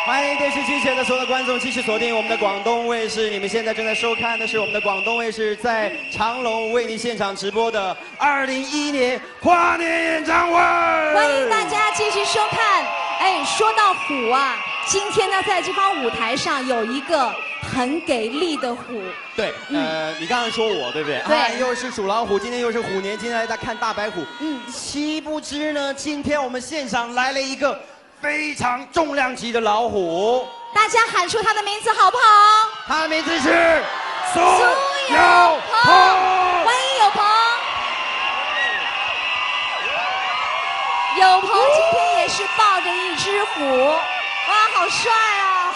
欢迎电视机前的所有的观众继续锁定我们的广东卫视。你们现在正在收看的是我们的广东卫视在长隆为你现场直播的2011年跨年演唱会。 欢迎大家继续收看。哎，说到虎啊，今天呢，在这方舞台上有一个很给力的虎。 对，你刚刚说我对不对？ 对， 又是属老虎，今天又是虎年，今天来看大白虎。岂不知呢，今天我们现场来了一个非常重量级的老虎。 大家喊出他的名字好不好？ 他的名字是苏有朋。 欢迎有朋。有朋今天也是抱着一只虎，哇，好帅啊！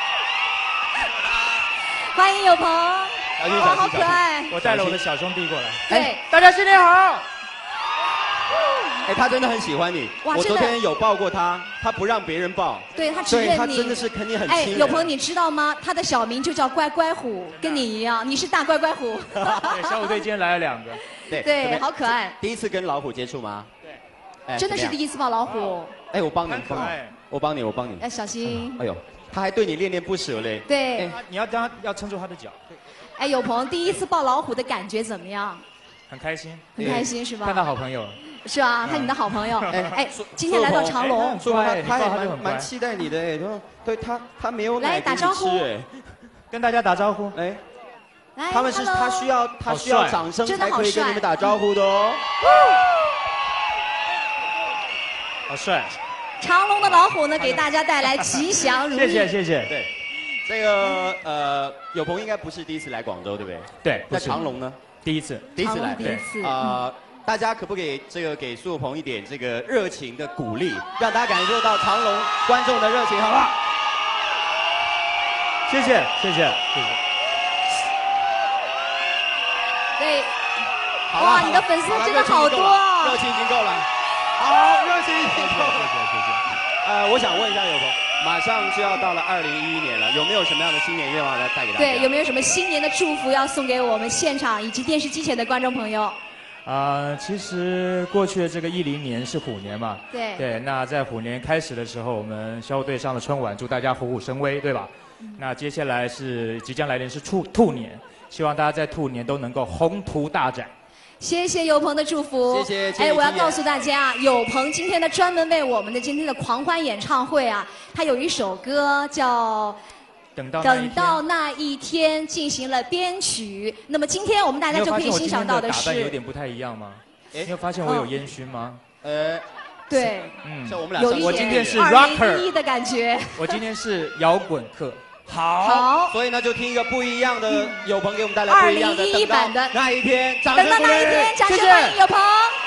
欢迎有朋，哇，好可爱。 我带了我的小兄弟过来。 对， 大家新年好。 哎，他真的很喜欢你。 哇， 我昨天有抱过他，他不让别人抱。 对，他只认你。 他真的是肯定很亲人。 哎，有朋你知道吗？他的小名就叫乖乖虎，跟你一样，你是大乖乖虎。 对，小虎队今天来了2个。 对，好可爱。 第一次跟老虎接触吗？ 对。真的是第一次抱老虎。 哎，我帮你，我帮你。 要小心。 哎呦，他还对你恋恋不舍嘞。 对。 你要撑住他的脚。 哎，有朋第一次抱老虎的感觉怎么样？ 很开心。 很开心是吧？ 看到好朋友了。 是啊，看你的好朋友。哎，今天来到长隆， 说他也蛮期待你的哎，对他没有来打招呼哎，跟大家打招呼哎， 来， 他需要掌声才可以跟你们打招呼的哦。 好帅！ 长隆的老虎呢，给大家带来吉祥如意。 谢谢。 对，这个有朋应该不是第一次来广州，对不对？ 对。 在长隆呢， 第一次来。 对。 大家可不可以给苏有朋一点这个热情的鼓励，让大家感受到长隆观众的热情，好不好？ 谢谢。 对。哇，你的粉丝真的好多啊！ 热情已经够了。好，热情已经够了。谢。我想问一下有朋，马上就要到了2011年了，有没有什么样的新年愿望要带给大家？ 对，有没有什么新年的祝福要送给我们现场以及电视机前的观众朋友？ 其实过去的这个10年是虎年嘛，对，那在虎年开始的时候，我们小虎队上了春晚，祝大家虎虎生威，对吧？那接下来是即将来临是兔年，希望大家在兔年都能够宏图大展。 谢谢有朋的祝福， 谢谢。 哎，我要告诉大家，有朋今天呢专门为我们的今天的狂欢演唱会啊，他有一首歌叫。等到那一天进行了编曲，那么今天我们大家就可以欣赏到的是。 打扮有点不太一样吗？你有发现我有烟熏吗？ 对， 像我们俩， 我今天是 rocker 的感觉。 我今天是摇滚客。 好， 所以呢，就听一个不一样的有朋给我们带来不一样的 2011版的那一天， 等到那一天，掌声欢迎有朋。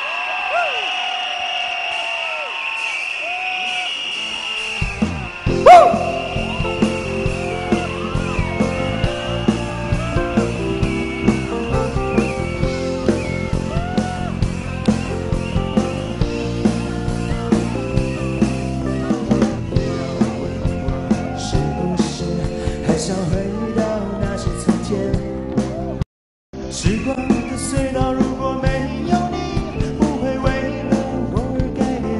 想回到那些从前，时光的隧道，如果没有你，不会为了我而改变。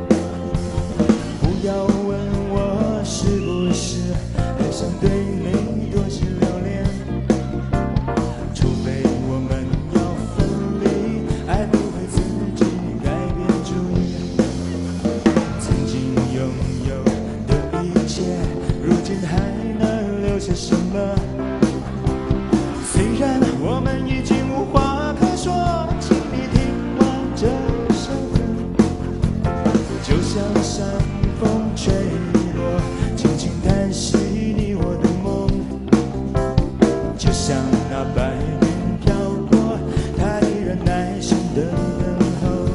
不要问我是不是还想对你多是留恋，除非我们要分离，爱不会自己改变主意。曾经拥有的一切，如今还留些什么？虽然我们已经无话可说，请你听完这首歌，就像山风吹落，轻轻叹息你我的梦，就像那白云飘过，它依然耐心地等候。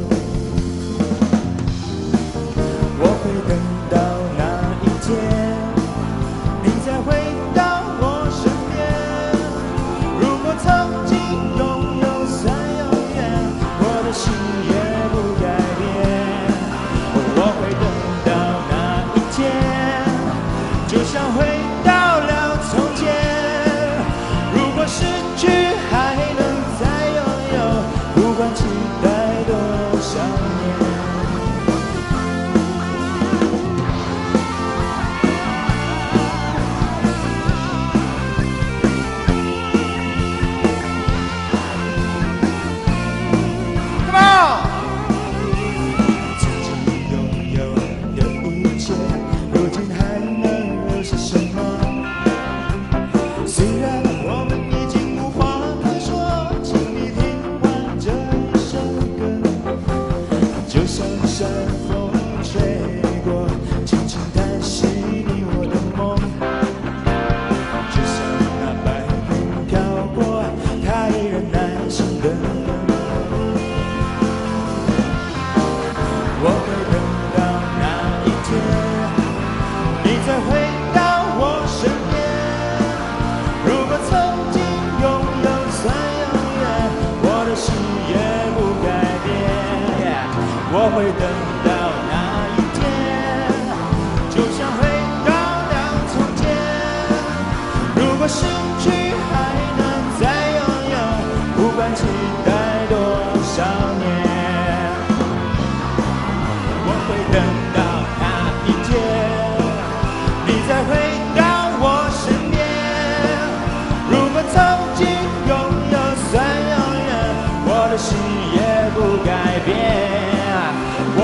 我会等到那一天，你再回到我身边。如果曾经拥有再遥远，我的心也不改变。我会等到那一天，就像回到了从前。如果失去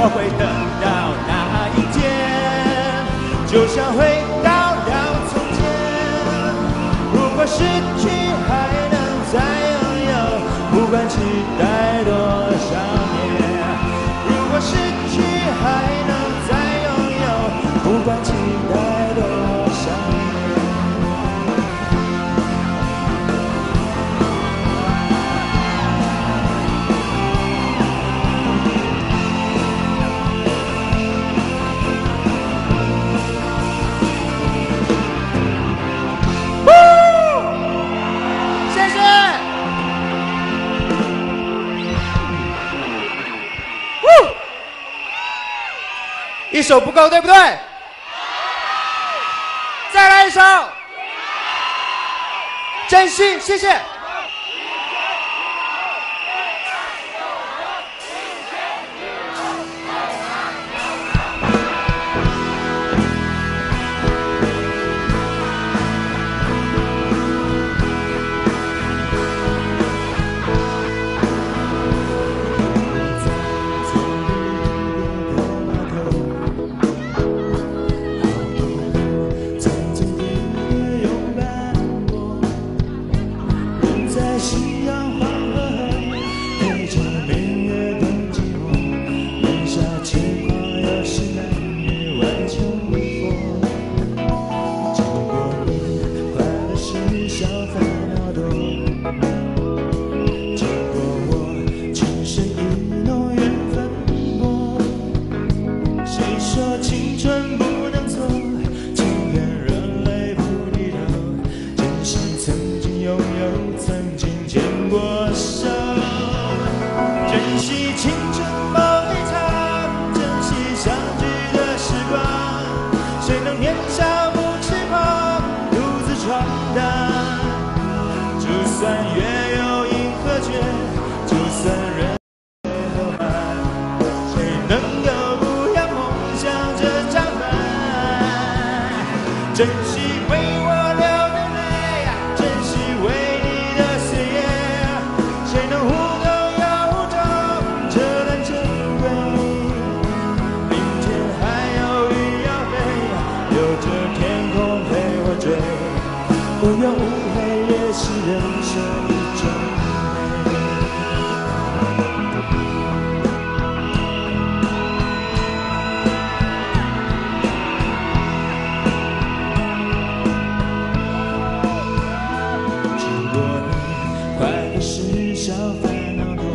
我会等到那一天，就像回到了从前。如果失去还能再拥有，不管期待多少年。如果失去还能再拥有，不管期待多少年。 一首不够，对不对？再来一首，珍惜，谢谢。珍惜为我流的泪，珍惜为你的岁月，谁能互动又互动这段珍贵？明天还有云要飞，有着天空陪我追，无忧无悔也是人生一种小烦恼多，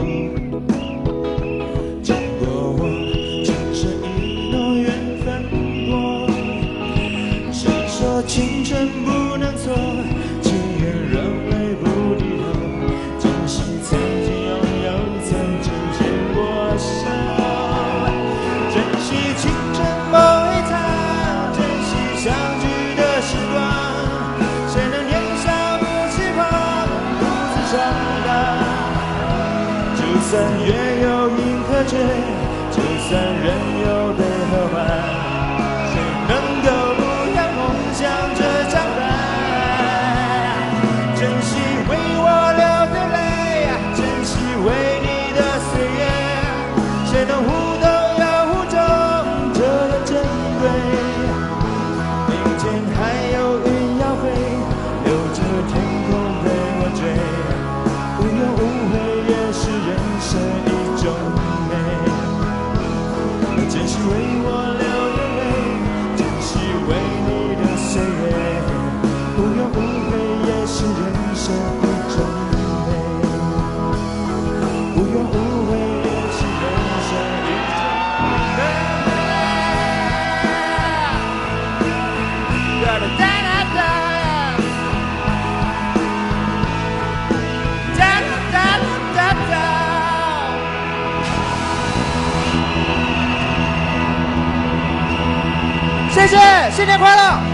经过我情深意浓缘分多。谁说青春不能错？情愿热泪不低头，珍惜曾经拥有，曾经牵过手。珍惜青春某一场，珍惜相聚的时光。谁能年少不痴狂，独自闯荡？就算月有银河追，就算人有悲和欢，谁能够不让梦想这张帆？珍惜为我流的泪，珍惜为你的岁月，谁能互动又互动这段珍贵？明天还有云要飞，留着天空陪我追，无忧无悔也是人生一种美。珍惜为我流的泪，珍惜为你的岁月，无忧无悔也是人生一种美。无忧无悔也是人生一种美。谢谢，新年快乐！